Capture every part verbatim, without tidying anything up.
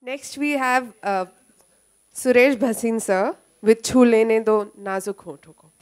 Next we have uh, Suresh Bhasin sir with Choo Lene Do Naazuk होठों को.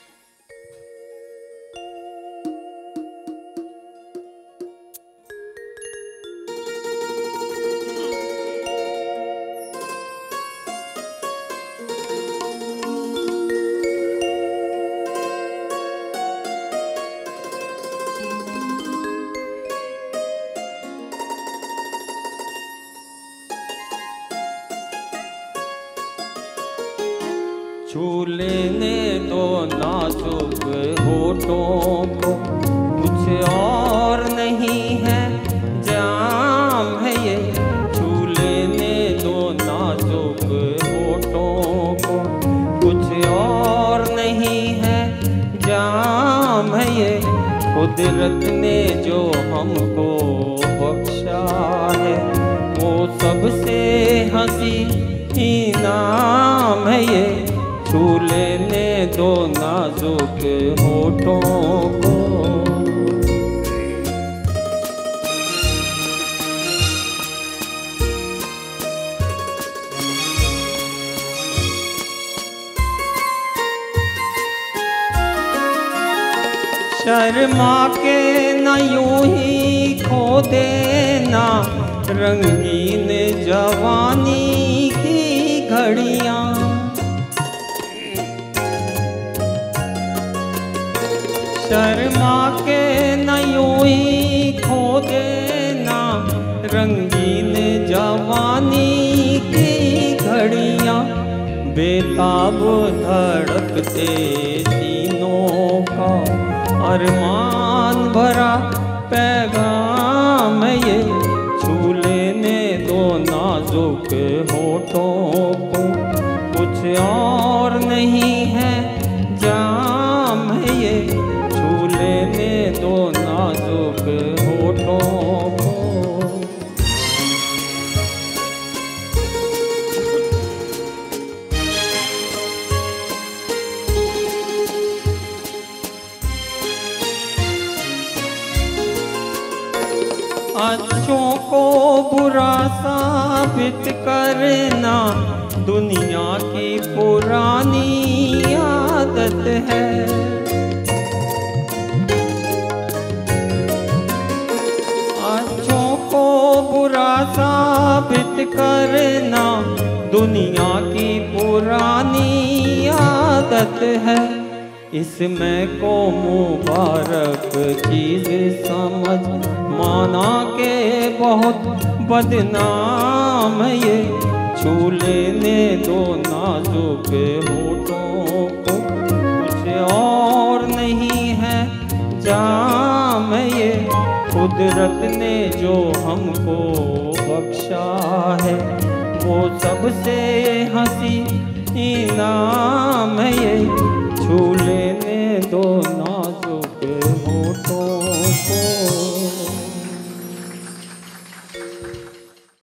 छू लेने दो नाजुक होठों को, कुछ और नहीं है जाम है ये। छू लेने दो नाजुक होठों को, कुछ और नहीं है जाम है ये। कुदरत ने जो हमको बख्शा है, वो सबसे हंसी इनाम है ये। छू लेने दो नाजुक होठों को। शर्मा के न यूं ही खो देना रंगीन जवानी की घड़ियां। शर्मा के न यूं ही खो देना रंगीन जवानी की घड़ियां। बेताब धड़कते सीनों का अरमान भरा पैगाम ये। छू लेने दो नाजुक होठों को, कुछ और नहीं है जाम है ये। छू लेने दो नाजुक होठों को। अच्छों को बुरा साबित करना दुनिया की पुरानी आदत है। अच्छों को बुरा साबित करना दुनिया की पुरानी आदत है। इसमें को मुबारक चीज समझ माना के बहुत बदनाम ये। छू लेने दो नाजुक होठों को, कुछ और नहीं है जाम ये। कुदरत ने जो हमको बख्शा है, वो सबसे हंसी इनाम ये।